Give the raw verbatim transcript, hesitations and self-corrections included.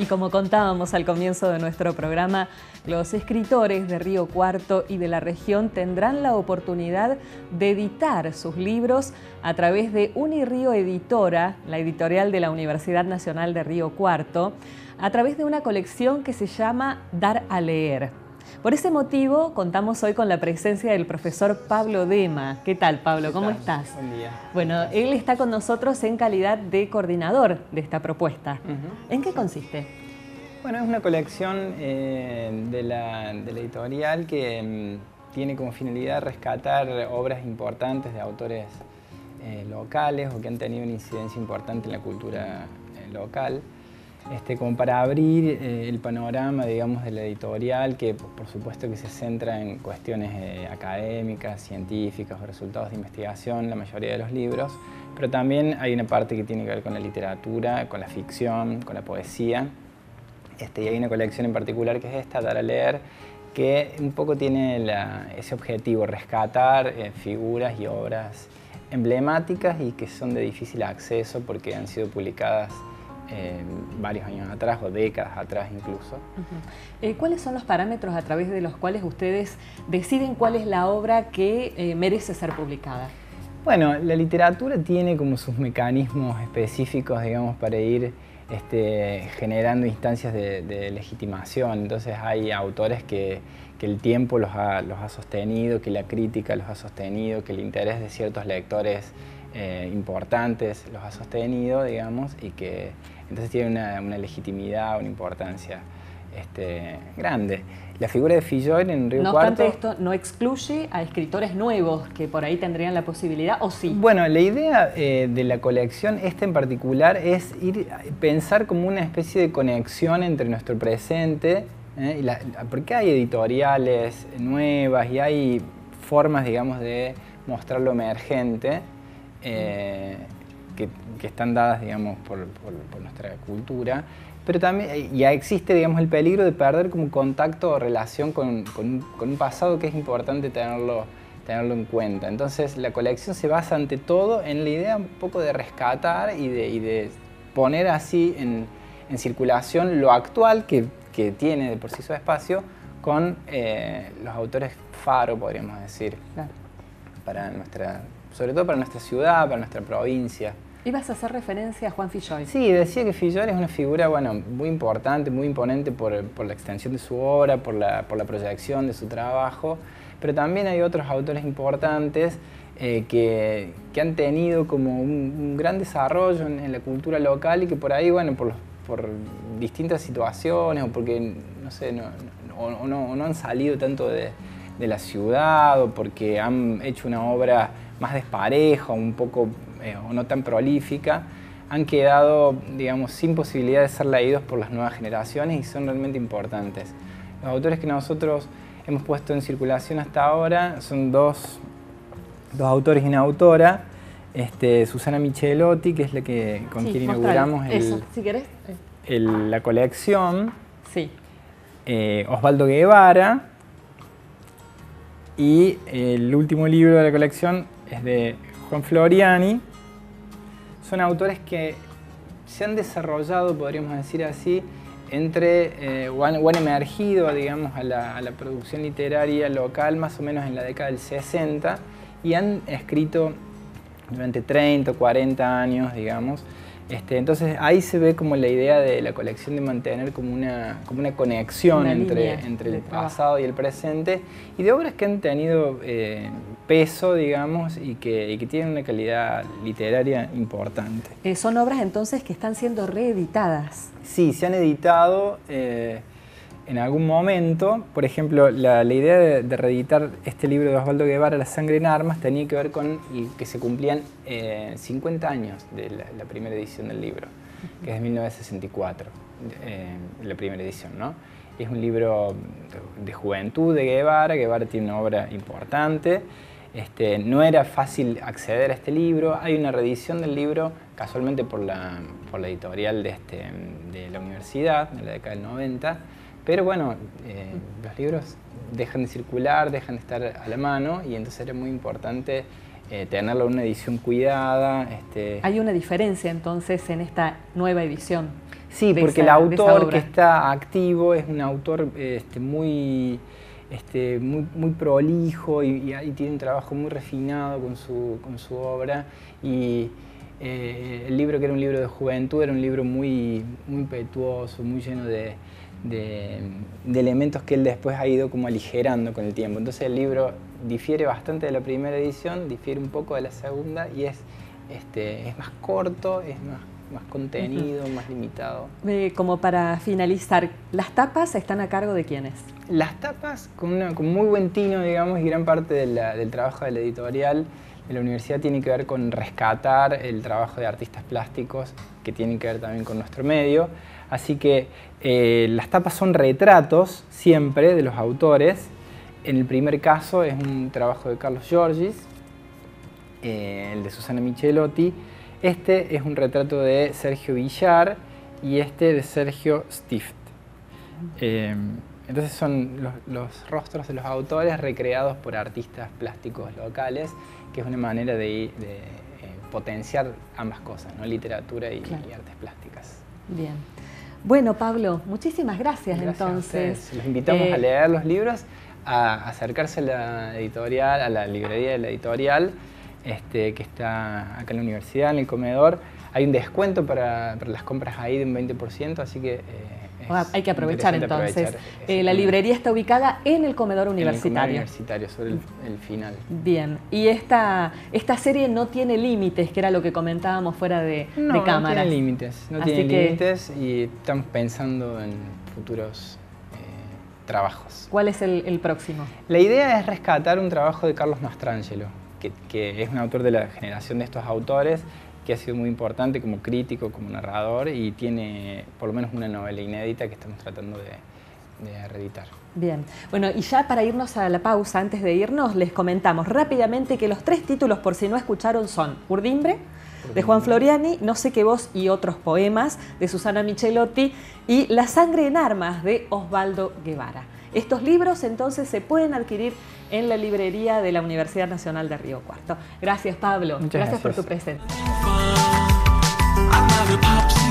Y como contábamos al comienzo de nuestro programa, los escritores de Río Cuarto y de la región tendrán la oportunidad de editar sus libros a través de Unirío Editora, la editorial de la Universidad Nacional de Río Cuarto, a través de una colección que se llama Dar a Leer. Por ese motivo, contamos hoy con la presencia del profesor Pablo Dema. ¿Qué tal, Pablo? ¿Cómo estás? Buen día. Bueno, él está con nosotros en calidad de coordinador de esta propuesta. Uh-huh. ¿En qué consiste? Bueno, es una colección eh, de, la, de la editorial que um, tiene como finalidad rescatar obras importantes de autores eh, locales o que han tenido una incidencia importante en la cultura eh, local. Este, como para abrir eh, el panorama, digamos, de la editorial, que por supuesto que se centra en cuestiones eh, académicas, científicas o resultados de investigación, la mayoría de los libros, pero también hay una parte que tiene que ver con la literatura, con la ficción, con la poesía, este, y hay una colección en particular que es esta, Dar a Leer, que un poco tiene la, ese objetivo, rescatar eh, figuras y obras emblemáticas y que son de difícil acceso porque han sido publicadas Eh, varios años atrás o décadas atrás incluso. Uh-huh. eh, ¿Cuáles son los parámetros a través de los cuales ustedes deciden cuál es la obra que eh, merece ser publicada? Bueno, la literatura tiene como sus mecanismos específicos, digamos, para ir este, generando instancias de, de legitimación. Entonces hay autores que, que el tiempo los ha, los ha sostenido, que la crítica los ha sostenido, que el interés de ciertos lectores eh, importantes los ha sostenido, digamos, y que entonces tiene una, una legitimidad, una importancia este, grande. La figura de Filloy en Río No Cuarto... obstante, esto no excluye a escritores nuevos que por ahí tendrían la posibilidad, ¿o sí? Bueno, la idea eh, de la colección, esta en particular, es ir pensar como una especie de conexión entre nuestro presente, eh, y la, porque hay editoriales nuevas y hay formas, digamos, de mostrar lo emergente, eh, que, que están dadas, digamos, por, por, por nuestra cultura, pero también ya existe, digamos, el peligro de perder como contacto o relación con, con, con un pasado que es importante tenerlo, tenerlo en cuenta. Entonces la colección se basa ante todo en la idea un poco de rescatar y de, y de poner así en, en circulación lo actual que, que tiene de por sí su espacio con eh, los autores faro, podríamos decir, claro, para nuestra, sobre todo para nuestra ciudad, para nuestra provincia. ¿Ibas a hacer referencia a Juan Filloy? Sí, decía que Filloy es una figura, bueno, muy importante, muy imponente por, por la extensión de su obra, por la, por la proyección de su trabajo, pero también hay otros autores importantes eh, que, que han tenido como un, un gran desarrollo en, en la cultura local y que por ahí, bueno, por, por distintas situaciones o porque, no sé, no, no, o no, o no han salido tanto de, de la ciudad o porque han hecho una obra más despareja, un poco eh, o no tan prolífica, han quedado, digamos, sin posibilidad de ser leídos por las nuevas generaciones y son realmente importantes. Los autores que nosotros hemos puesto en circulación hasta ahora son dos, dos autores y una autora, este, Susana Michelotti, que es la que, con sí, quien inauguramos el, Eso, si querés. el, la colección, sí. eh, Osvaldo Guevara, y el último libro de la colección es de Juan Floriani. Son autores que se han desarrollado, podríamos decir así, entre, eh, o, han, o han emergido, digamos, a la, a la producción literaria local más o menos en la década del sesenta y han escrito durante treinta o cuarenta años, digamos. Este, entonces ahí se ve como la idea de la colección de mantener como una, como una conexión una entre, entre el pasado y el presente y de obras que han tenido eh, peso, digamos, y que, y que tienen una calidad literaria importante. Eh, son obras entonces que están siendo reeditadas. Sí, se han editado eh, en algún momento. Por ejemplo, la, la idea de, de reeditar este libro de Osvaldo Guevara, La sangre en armas, tenía que ver con que se cumplían eh, cincuenta años de la, la primera edición del libro, que es de mil novecientos sesenta y cuatro, eh, la primera edición, ¿no? Es un libro de, de juventud de Guevara. Guevara tiene una obra importante. Este, no era fácil acceder a este libro. Hay una reedición del libro, casualmente por la, por la editorial de, este, de la universidad, de la década del noventa. Pero bueno, eh, los libros dejan de circular, dejan de estar a la mano y entonces era muy importante eh, tenerlo en una edición cuidada. Este... ¿Hay una diferencia entonces en esta nueva edición? Sí, porque esa, el autor que está activo es un autor este, muy, este, muy, muy prolijo y, y, y tiene un trabajo muy refinado con su, con su obra. Y eh, el libro, que era un libro de juventud, era un libro muy, muy impetuoso, muy lleno de, de, de elementos que él después ha ido como aligerando con el tiempo. Entonces el libro difiere bastante de la primera edición, difiere un poco de la segunda y es, este, es más corto, es más más contenido, uh-huh. más limitado. Eh, como para finalizar, ¿las tapas están a cargo de quiénes? Las tapas, con, una, con muy buen tino, digamos, y gran parte de la, del trabajo de la editorial de la universidad tiene que ver con rescatar el trabajo de artistas plásticos, que tienen que ver también con nuestro medio. Así que eh, las tapas son retratos, siempre, de los autores. En el primer caso es un trabajo de Carlos Giorgis, eh, el de Susana Michelotti. Este es un retrato de Sergio Villar y este de Sergio Stift. Eh, entonces son los, los rostros de los autores recreados por artistas plásticos locales, que es una manera de, de eh, potenciar ambas cosas, ¿no? Literatura y, claro. y artes plásticas. Bien. Bueno, Pablo, muchísimas gracias, gracias entonces. Los invitamos eh, a leer los libros, a acercarse a la editorial, a la librería de la editorial, Este, que está acá en la universidad, en el comedor. Hay un descuento para, para las compras ahí de un veinte por ciento, así que eh, es hay que aprovechar entonces. Aprovechar eh, la librería está ubicada en el comedor universitario. En el comedor universitario, sobre el, el final. Bien, y esta, esta serie no tiene límites, que era lo que comentábamos fuera de, no, de cámaras. No tiene límites, no tiene límites y estamos pensando en futuros eh, trabajos. ¿Cuál es el, el próximo? La idea es rescatar un trabajo de Carlos Mastrangelo, Que, que es un autor de la generación de estos autores, que ha sido muy importante como crítico, como narrador, y tiene por lo menos una novela inédita que estamos tratando de, de reeditar. Bien, bueno, y ya para irnos a la pausa, antes de irnos, les comentamos rápidamente que los tres títulos, por si no escucharon, son Urdimbre, de Juan Floriani, No sé qué voz y otros poemas, de Susana Michelotti, y La sangre en armas, de Osvaldo Guevara. Estos libros entonces se pueden adquirir en la librería de la Universidad Nacional de Río Cuarto. Gracias, Pablo. Muchas gracias, gracias por tu presencia.